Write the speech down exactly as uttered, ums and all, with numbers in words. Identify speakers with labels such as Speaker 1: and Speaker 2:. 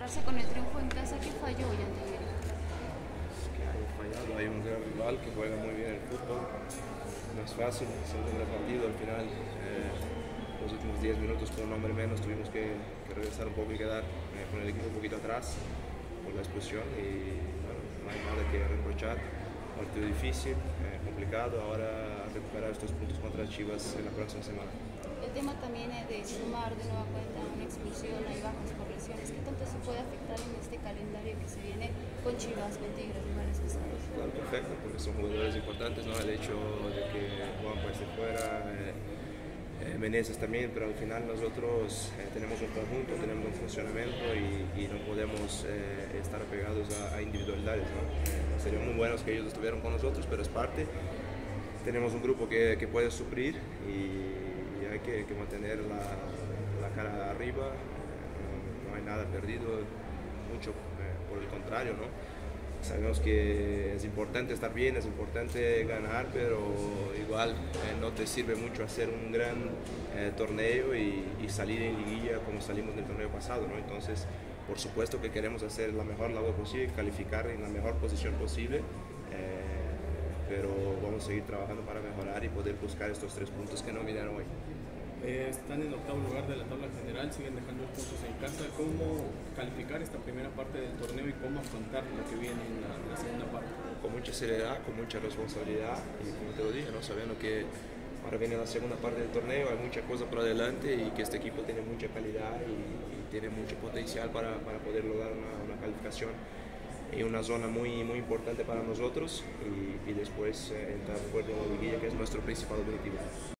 Speaker 1: Barça con el triunfo en casa, ¿qué falló hoy ante Tigre?
Speaker 2: Que hay fallado, hay un gran rival que juega muy bien el fútbol, no es fácil, es el primer partido al final. Eh, los últimos diez minutos con un hombre menos tuvimos que, que regresar un poco y quedar eh, con el equipo un poquito atrás por la expulsión y bueno, no hay nada que reprochar. Partido difícil, eh, complicado, ahora recuperar estos puntos contra Chivas en la próxima semana.
Speaker 1: El tema también es de sumar de nueva cuenta una expulsión, hay bajas por lesiones. ¿Qué tanto se puede afectar en este calendario que se viene con Chivas, con Tigres, rivales pesados?
Speaker 2: Claro, perfecto, porque son jugadores importantes, ¿no? El hecho de que Juan esté fuera, eh, eh, Meneses también, pero al final nosotros eh, tenemos un conjunto, tenemos un funcionamiento y, y no podemos eh, estar apegados a, a individualidades, ¿no? Eh, sería muy buenos que ellos estuvieran con nosotros, pero es parte. Tenemos un grupo que, que puede suplir y, y hay que, que mantener la, la cara arriba, eh, no, no hay nada perdido, mucho eh, por el contrario, ¿no? Sabemos que es importante estar bien, es importante ganar, pero igual eh, no te sirve mucho hacer un gran eh, torneo y, y salir en liguilla como salimos del torneo pasado, ¿no? Entonces, por supuesto que queremos hacer la mejor labor posible, calificar en la mejor posición posible, eh, pero vamos a seguir trabajando para mejorar y poder buscar estos tres puntos que no vinieron hoy.
Speaker 3: Eh, están en octavo lugar de la tabla general, siguen dejando los puntos en casa. ¿Cómo calificar esta primera parte del torneo y cómo afrontar lo que viene en la, en la segunda parte?
Speaker 2: Con mucha seriedad, con mucha responsabilidad y como te lo dije, ¿no? Sabiendo que ahora viene la segunda parte del torneo, hay mucha cosa por adelante y que este equipo tiene mucha calidad y, y tiene mucho potencial para, para poder lograr una, una calificación en una zona muy, muy importante para nosotros y, y después eh, entrar fuerte en la liguilla, que es nuestro principal objetivo.